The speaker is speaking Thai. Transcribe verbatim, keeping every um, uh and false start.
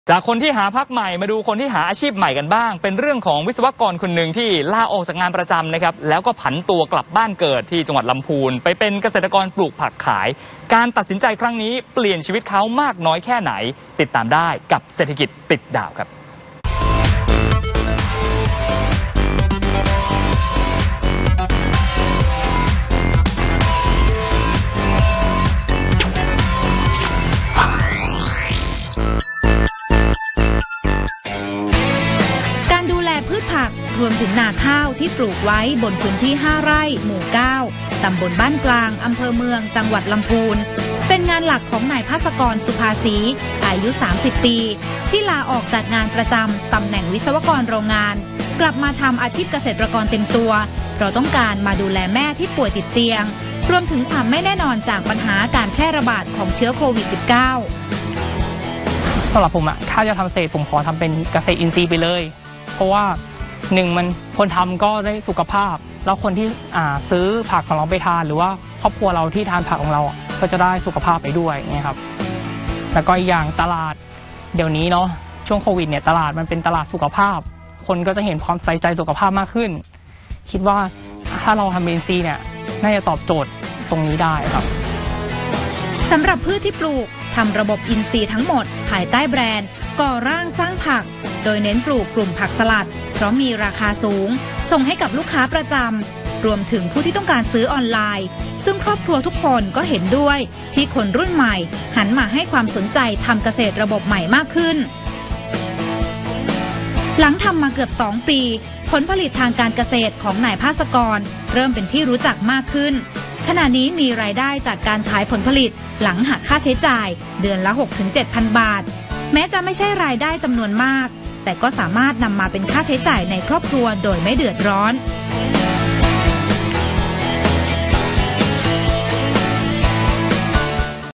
จากคนที่หาพักใหม่มาดูคนที่หาอาชีพใหม่กันบ้างเป็นเรื่องของวิศวกรคนหนึ่งที่ลาออกจากงานประจำนะครับแล้วก็ผันตัวกลับบ้านเกิดที่จังหวัดลำพูนไปเป็นเกษตรกรปลูกผักขายการตัดสินใจครั้งนี้เปลี่ยนชีวิตเขามากน้อยแค่ไหนติดตามได้กับเศรษฐกิจติดดาวครับรวมถึงนาข้าวที่ปลูกไว้บนพื้นที่ห้าไร่หมู่เก้าตำบลบ้านกลางอำเภอเมืองจังหวัดลำพูนเป็นงานหลักของนายภาสกรสุภาษีอายุสามสิบปีที่ลาออกจากงานประจำตำแหน่งวิศวกรโรงงานกลับมาทำอาชีพเกษตรกรเต็มตัวเพราะต้องการมาดูแลแม่ที่ป่วยติดเตียงรวมถึงความไม่แน่นอนจากปัญหาการแพร่ระบาดของเชื้อโควิด สิบเก้าสำหรับผมอะถ้าจะทำเกษตรผมขอทำเป็นเกษตรอินทรีย์ไปเลยเพราะว่าหนึ่งมันคนทำก็ได้สุขภาพแล้วคนที่อ่าซื้อผักของเราไปทานหรือว่าครอบครัวเราที่ทานผักของเราก็จะได้สุขภาพไปด้วยไงครับแล้วก็อีกอย่างตลาดเดี๋ยวนี้เนาะช่วงโควิดเนี่ยตลาดมันเป็นตลาดสุขภาพคนก็จะเห็นความใส่ใจสุขภาพมากขึ้นคิดว่าถ้าเราทำอินทรีย์เนี่ยน่าจะตอบโจทย์ตรงนี้ได้ครับสำหรับพืชที่ปลูกทำระบบอินทรีย์ทั้งหมดภายใต้แบรนด์ก่อร่างสร้างผักโดยเน้นปลูกกลุ่มผักสลัดเพราะมีราคาสูงส่งให้กับลูกค้าประจำรวมถึงผู้ที่ต้องการซื้อออนไลน์ซึ่งครอบครัวทุกคนก็เห็นด้วยที่คนรุ่นใหม่หันมาให้ความสนใจทำเกษตรระบบใหม่มากขึ้นหลังทำมาเกือบสองปีผลผลิตทางการเกษตรของนายภาสกรเริ่มเป็นที่รู้จักมากขึ้นขณะนี้มีรายได้จากการขายผลผลิตหลังหักค่าใช้จ่ายเดือนละ หกถึงเจ็ดพัน บาทแม้จะไม่ใช่รายได้จำนวนมากแต่ก็สามารถนำมาเป็นค่าใช้จ่ายในครอบครัวโดยไม่เดือดร้อน